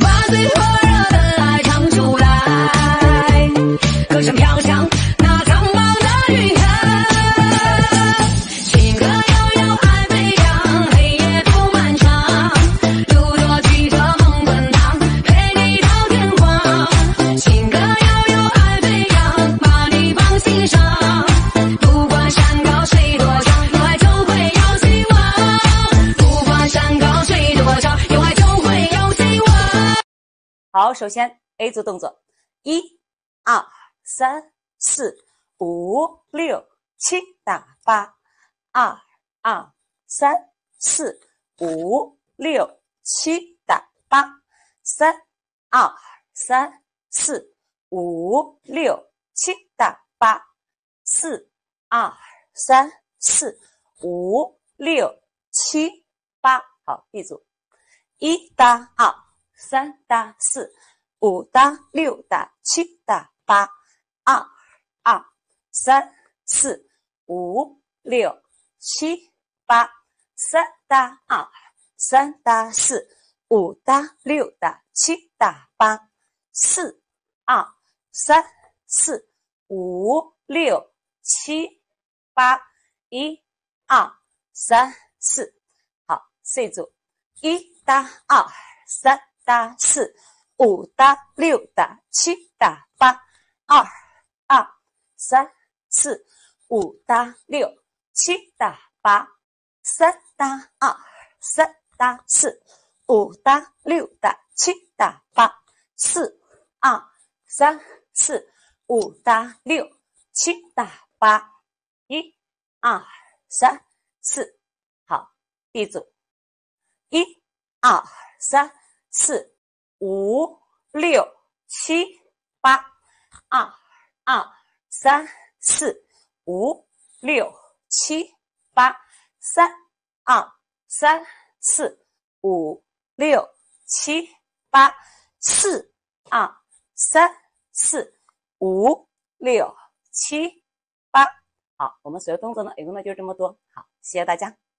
把最火热的爱唱出来，歌声飘向那苍茫的云海，情歌悠悠爱飞扬，黑夜不漫长，路多曲折梦滚烫，陪你到天荒。情歌悠悠爱飞扬，把你放心上，不管山高水多长，有爱就会有希望，不管山高水多长，有爱就会有希望。 好，首先 A 组动作，1、2、3、4、5、6、7打8，2、2、3、4、5、6、7打8，3、2、3、4、5、6、7打8，4、2、3、4、5、6、7、8。好 ，B 组，1打2。3打4， 5打6打7打8，2、2、3、4、5、6、7、8，3打2， 3打4， 5打6打7打8，4、2、3、4、5、6、7、8， 1、2、3、4。好 ，C 组，1打2。3打4， 5打6打7打8，2、2、3、4、5打6、7打8，3打2、3打4、5打6打7打8，4、2、3、4、5打6、7打8，1、2、3、4。好， B 组，1、2、3、4、5、6、7、8，2、2、3、4、5、6、7、8，3、2、3、4、5、6、7、8，4、2、3、4、5、6、7、8。好，我们所有动作呢，一共呢就这么多。好，谢谢大家。